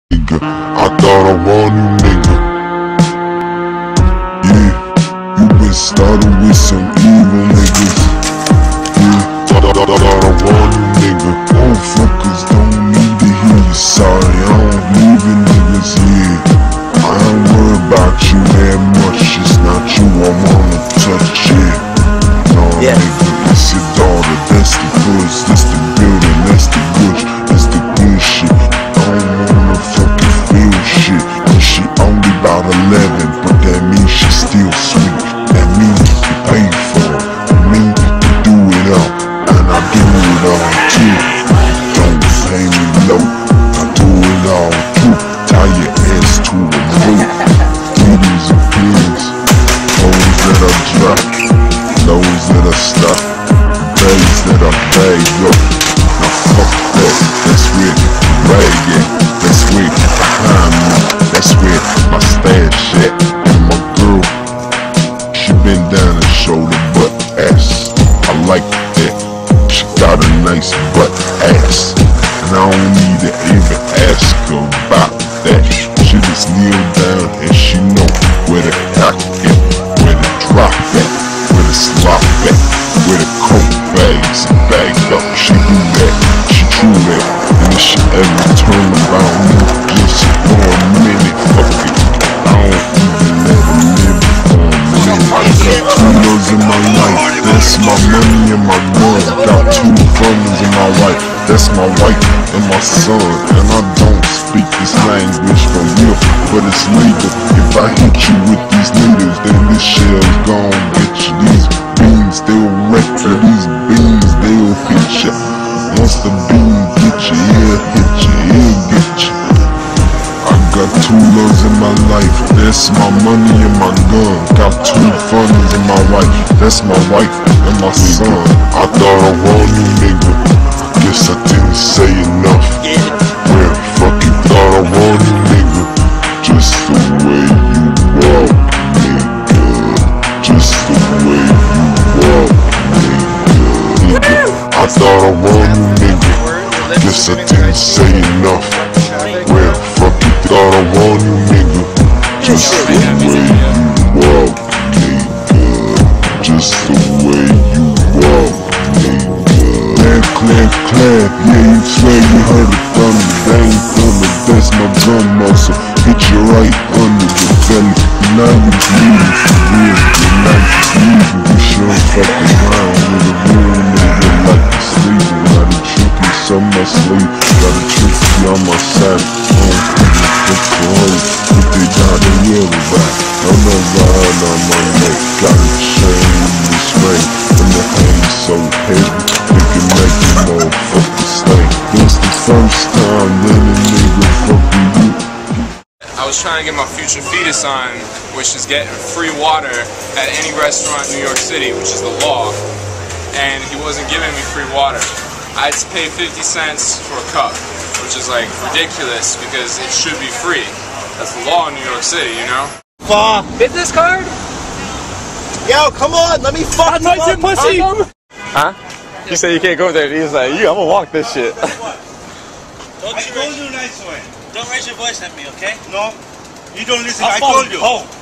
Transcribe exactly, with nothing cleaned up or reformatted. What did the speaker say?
nigga. I thought I want you, nigga. Yeah, you been started with some evil niggas. Yeah, thought, thought, thought I want you, nigga. Motherfuckers don't need to hear you sorry. I don't leave the niggas here. I ain't worried about you that much. It's not you I wanna touch, yeah. No, yeah. Nigga, it's your daughter. That's the goods. That's the building. That's the good. That's the good shit. I don't wanna fucking feel shit. And she only about eleven, but that means she still sweet. That means you pay for it. That means you do it all, and I do it all too. Don't pay me low. I do it all too. Tie your ass to a rope. Ladies and pigs, hoes that I drop, those that I stop, bags that I bag up. Now fuck that. That's where the rag at. That's where behind me. That's where my stash at. And my girl, she been down and shoulder butt ass. I like that. She got a nice butt ass, and I don't need to even ask her about that. She just kneel down and she know where the cock at, where the drop at, where the slop at, where the coke bags and bagged up. She do that, she true that. And if she ever turn around me just for a minute, fuck it, I don't even let her live for a minute. I got two loves in my life, that's my money and my gun. Got two brothers in my life, that's my wife and my son. And I don't speak this language for real, but it's legal. If I hit you with these needles, then this shell's gon' get you. These beans, they'll wreck you. These beans, they'll hit you. Once the bean get you, he'll hit you, he'll get you. I got two loves in my life, that's my money and my gun. Got two funnies in my wife, that's my wife and my son. I thought I want you, nigga. Guess I didn't say enough. Well, fucking thought I want you, nigga. Just the way you walk, nigga. Just the way you walk, nigga. I thought I want you, nigga. Guess I didn't say enough. Well, fucking thought I want you, nigga. Just the way you walk, nigga. Just the way you walk, nigga. Clap, clap, clap, yeah, you swear you heard the thunder. That ain't thunder, that's my drum muscle. Hit you right under the belly. Now you bleeding for real. Now you bleeding. You sure fucking around with a real nigga like you sleeping. Got a tricky on my sleeve. Got a tricky on my side. Home people fuck for hoes. If they got a yellow back, I'm not riding on my neck. Got a chain in this ring, and the hand's so heavy. It can make you motherfuckers stink. This the first time that a nigga fuck with you. I was trying to get my future fetus on, which is getting free water at any restaurant in New York City, which is the law, and he wasn't giving me free water. I had to pay fifty cents for a cup, which is like ridiculous because it should be free. That's the law in New York City, you know? Fuck. Business card? Yo, come on, let me fuck you up, pussy! Huh? You said you can't go there. He's like, yeah, I'm gonna walk this shit. Don't I told you nice way. Don't raise your voice at me, okay? No. You don't listen. I told you. Oh.